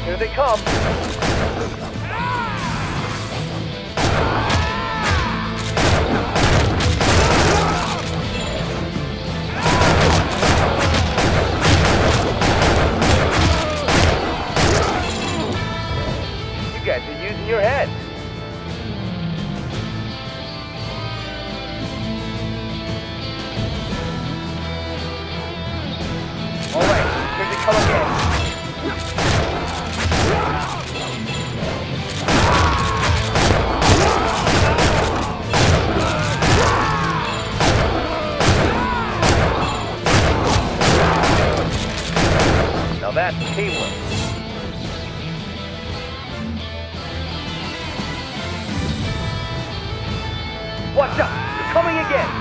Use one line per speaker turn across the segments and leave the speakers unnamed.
Here they come. You guys are using your heads. All right, here they come again. Now that's teamwork. Watch out! They're coming again!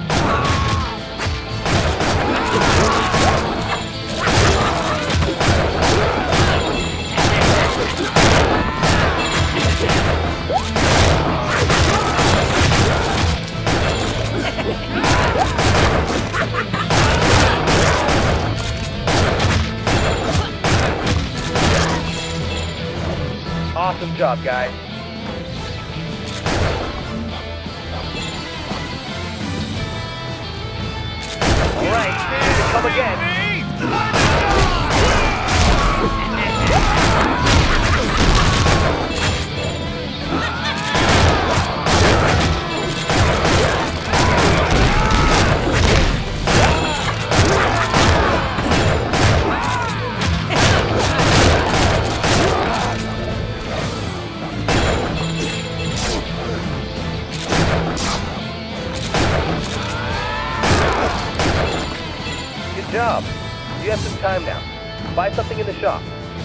Awesome job, guys. All right, here they come again. Good job. You have some time now. Buy something in the shop.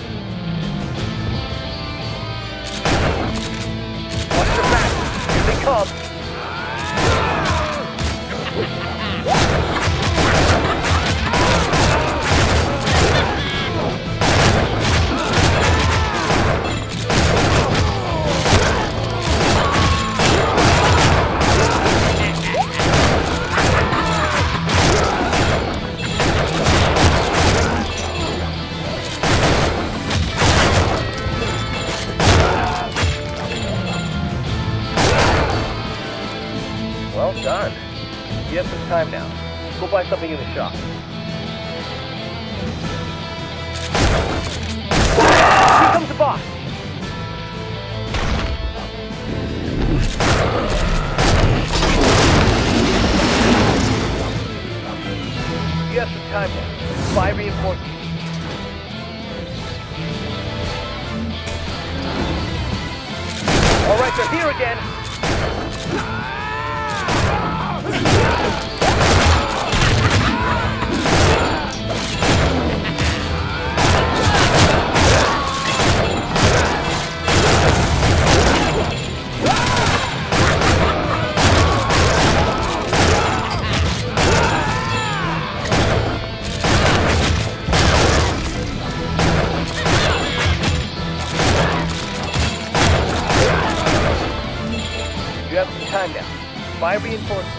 Watch your back. Here they come. Well done. You have some time now. Go buy something in the shop. Here comes the boss! You have some time now. Buy reinforcements. All right, they're here again. You have some time now. Buy reinforcements.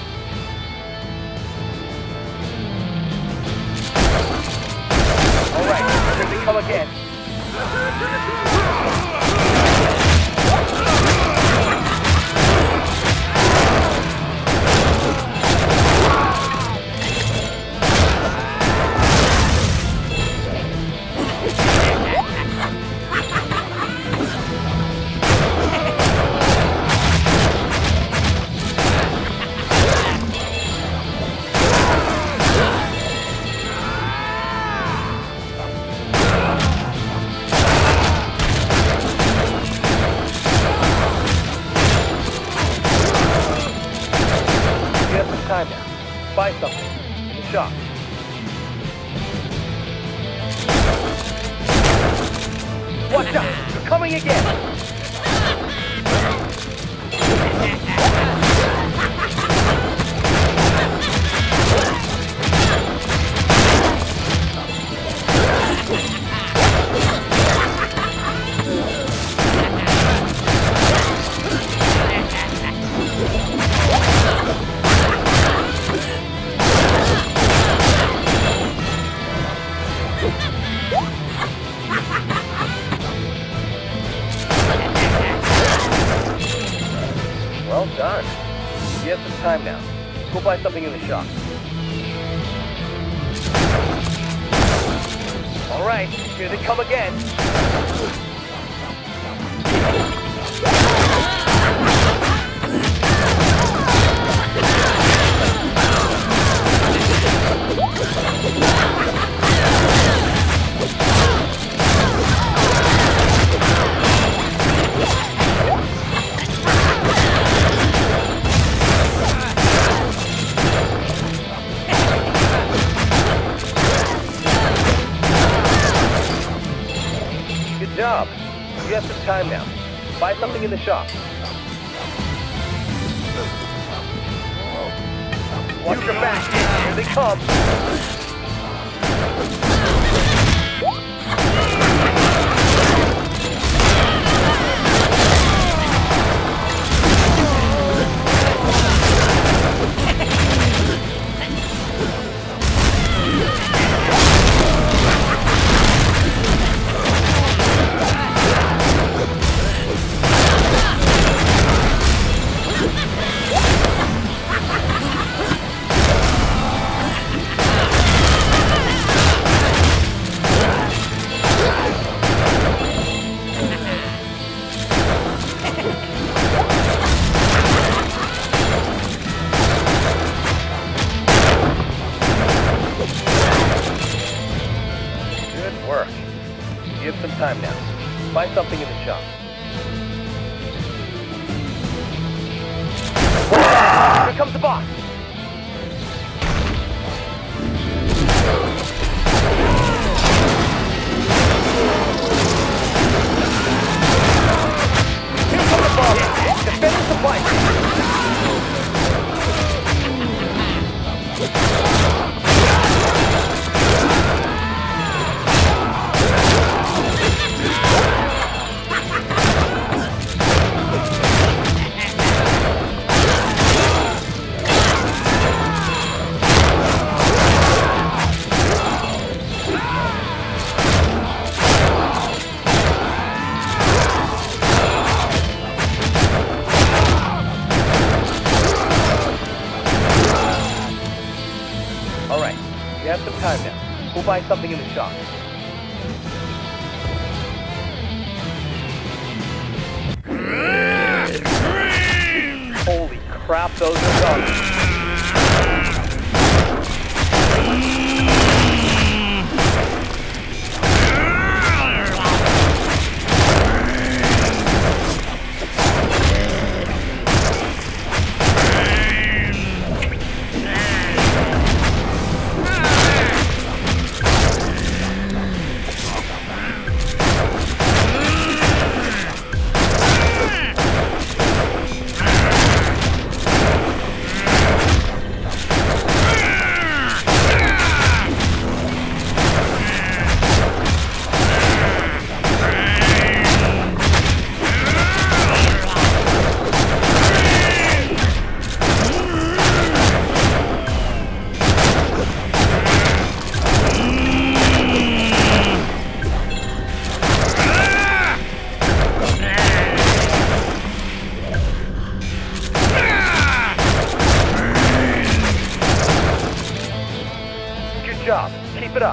All right, here they come again. Time now. Buy something in the shop. Watch out! They're coming again! Well done. You have some time now. Go buy something in the shop. All right, here they come again. Good job. You have some time now. Buy something in the shop. Watch your back. Here they come. You have some time now. Buy something in the shop. Here comes the boss! Here comes the boss! Defend the supply! Alright, you have some time now. We'll buy something in the shop. Holy crap, those are dogs. Good job. Keep it up.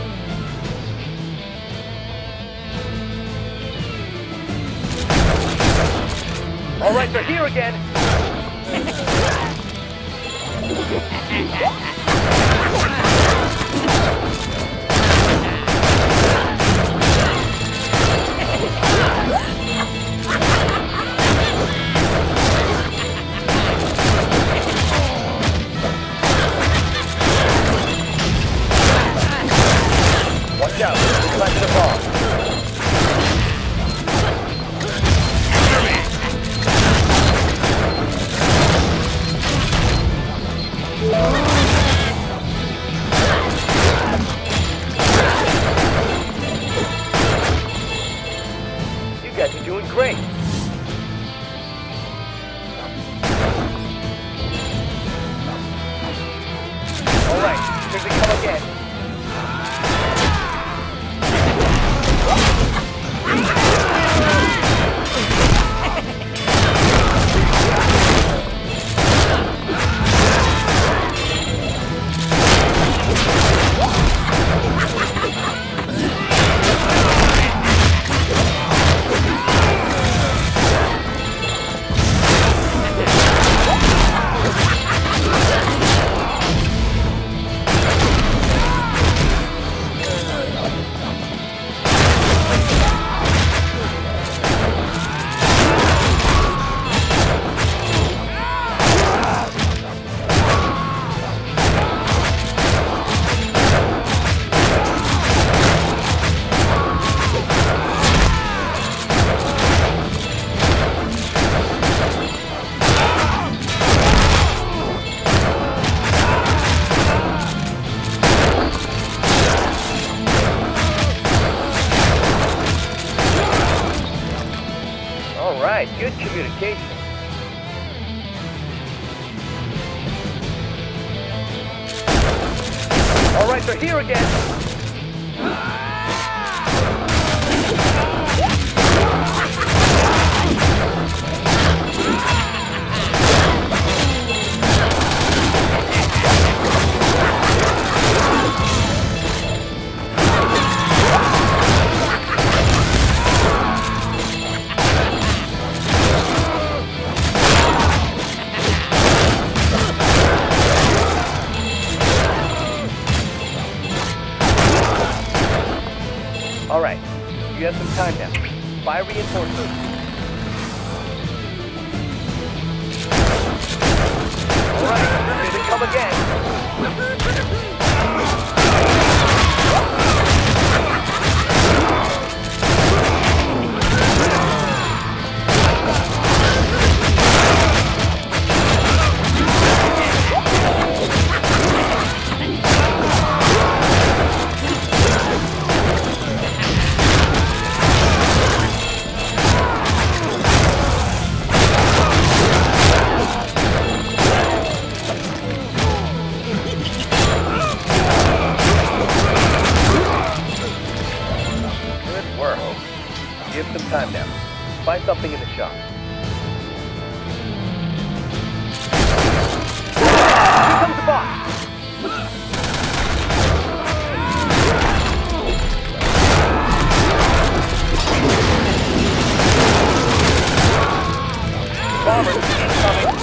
All right, they're here again. Watch out, back to the ball. You guys are doing great. All right, here they come again. Alright, good communication. Alright, they're here again. Alright, you have some time now. Fire reinforcements. Alright, here they come again. Give some time now. Find something in the shop. Here comes the boss! Bombers incoming!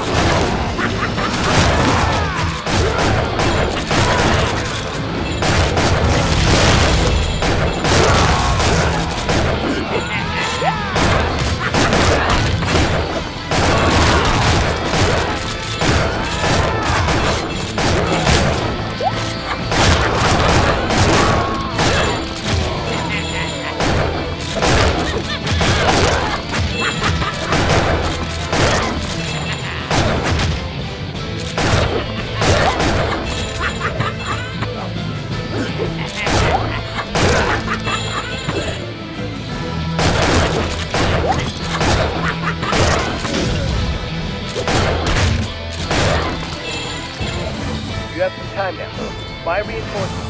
You have some time now. Fire reinforcements.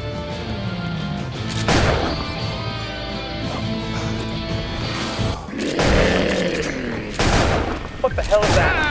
What the hell is that?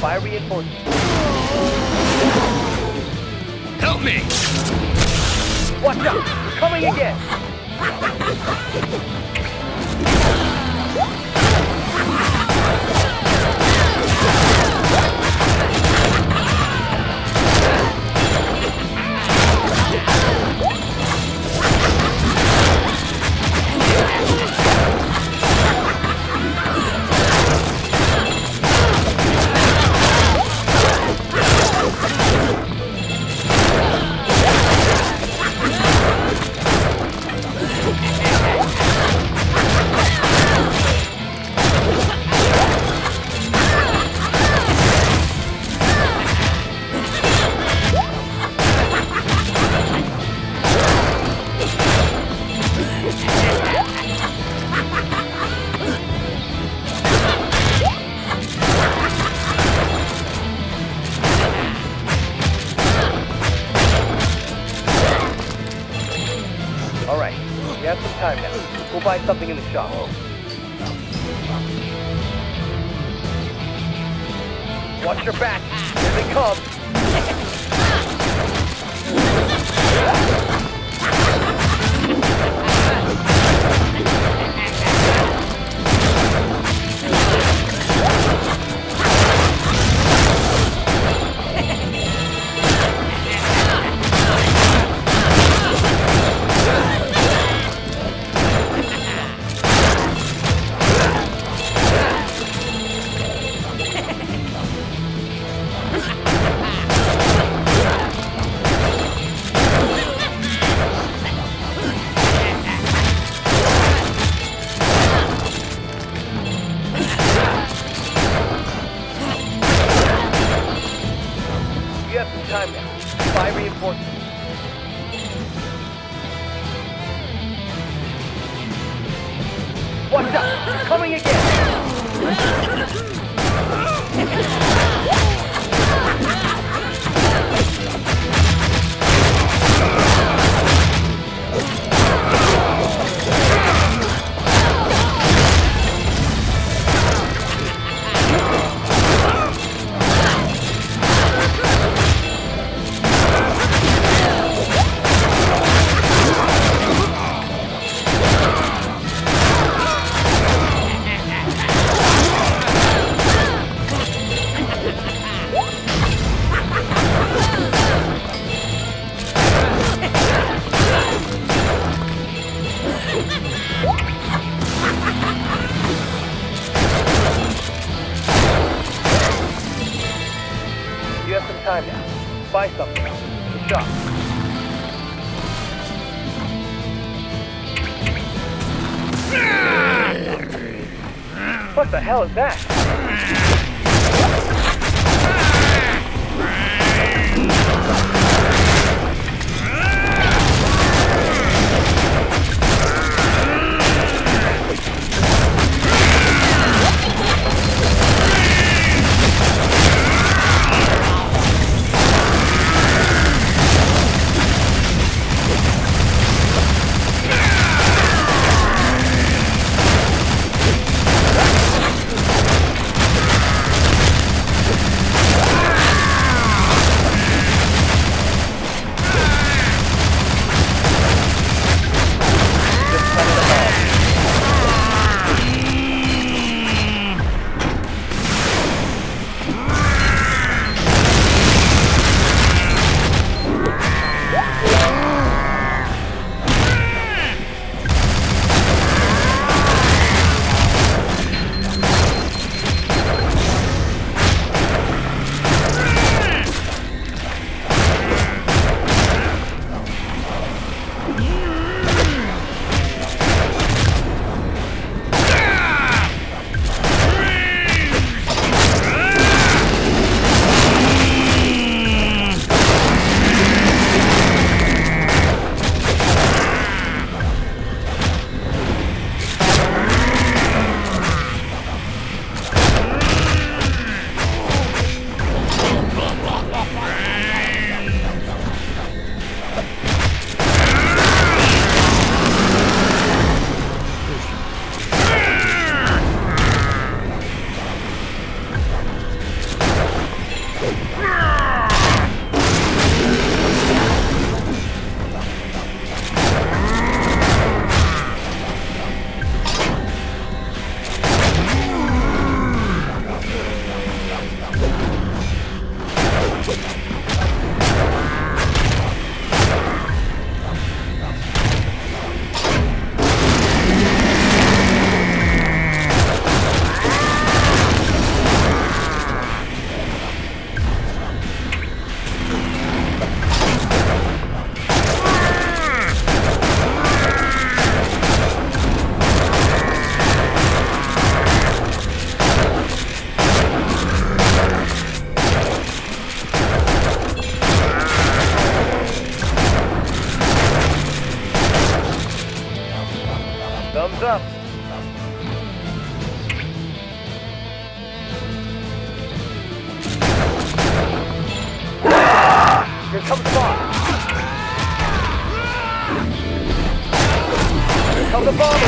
Buy reinforcements.
Help me!
Watch out! Coming again! Alright, we have some time now. Go buy something in the shop. Watch your back. Here they come. You have some time now. Buy reinforcements. Watch out! Coming again! You have some time now. Buy something. Shop. What the hell is that? Thumbs up. Here comes the bomb. Here comes the bomb.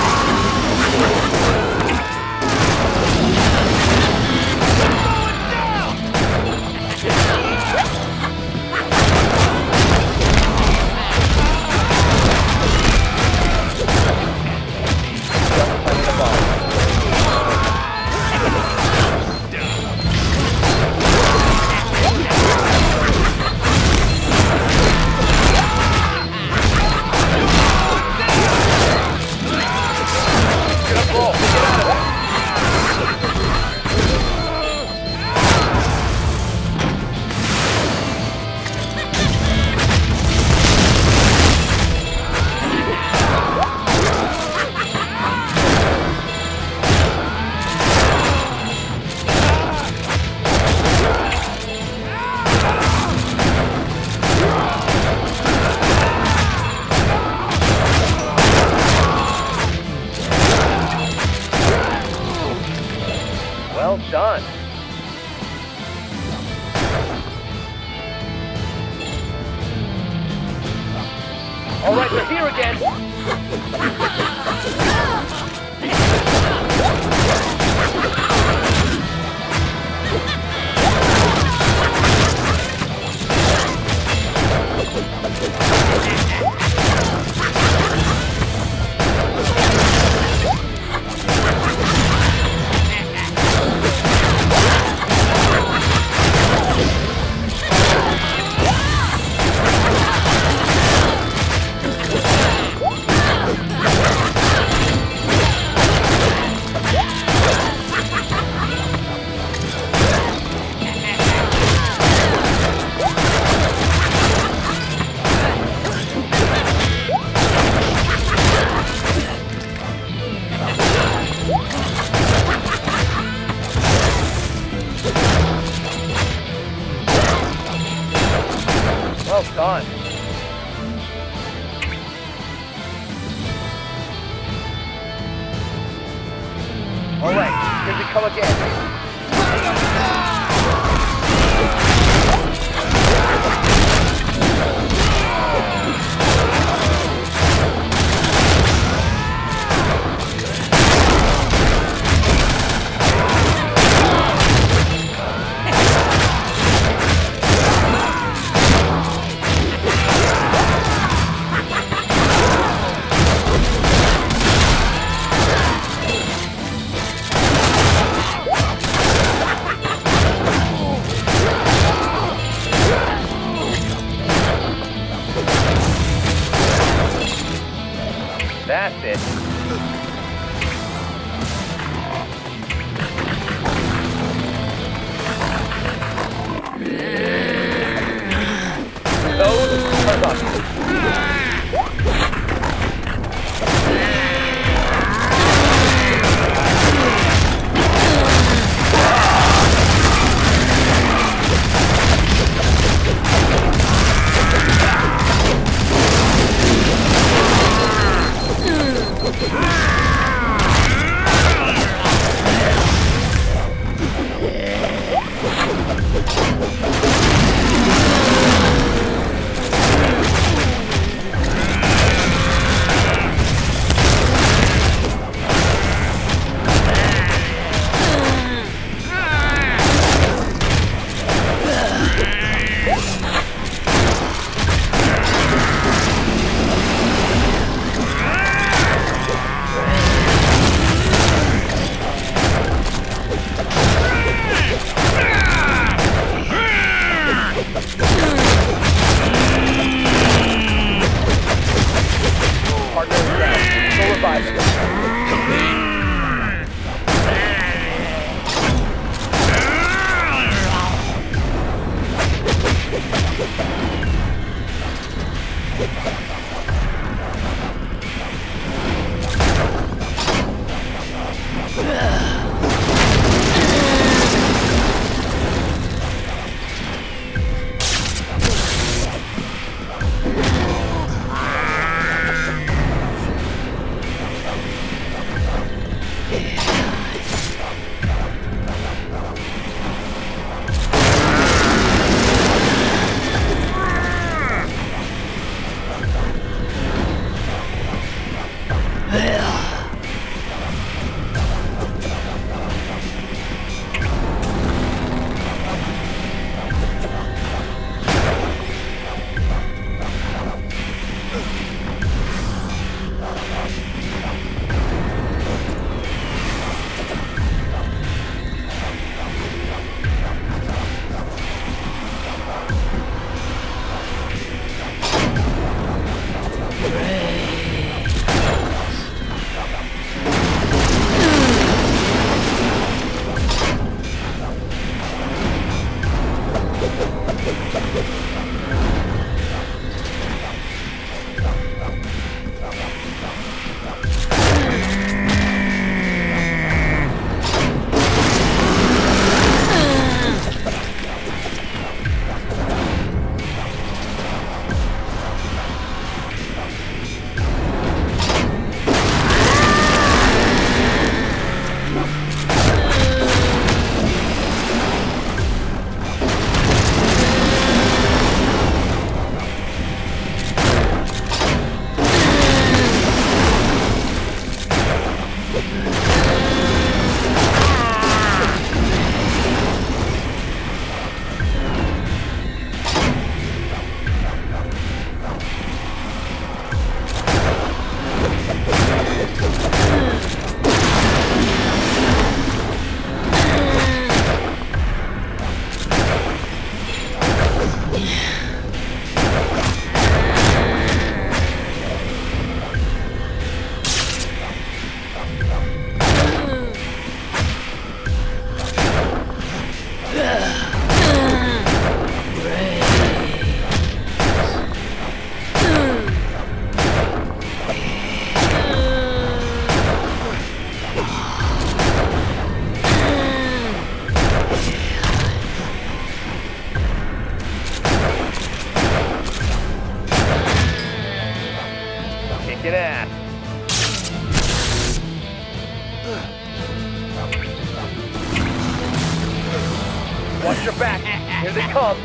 Well done. All right, they're here again. Well done. All right, here we come again. That's it. Those are done. kicking ass. Watch your back. Here they come.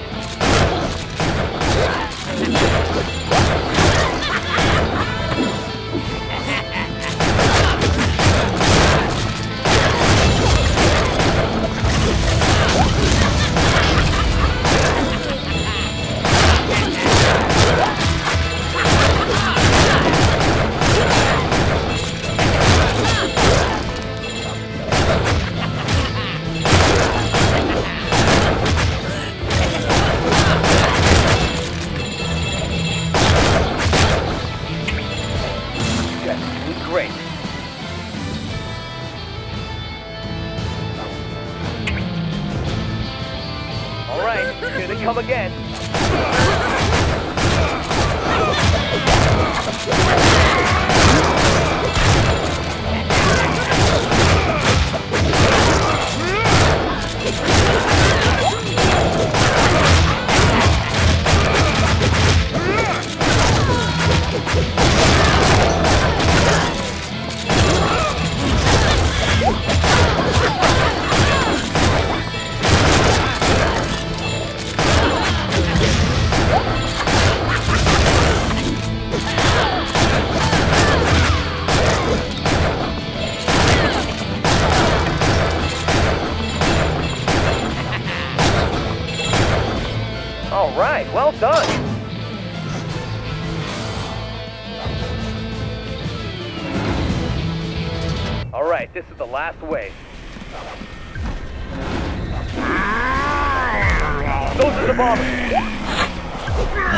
Great. All right, here they come again. All right, well done. All right, this is the last wave. Those are the bombers.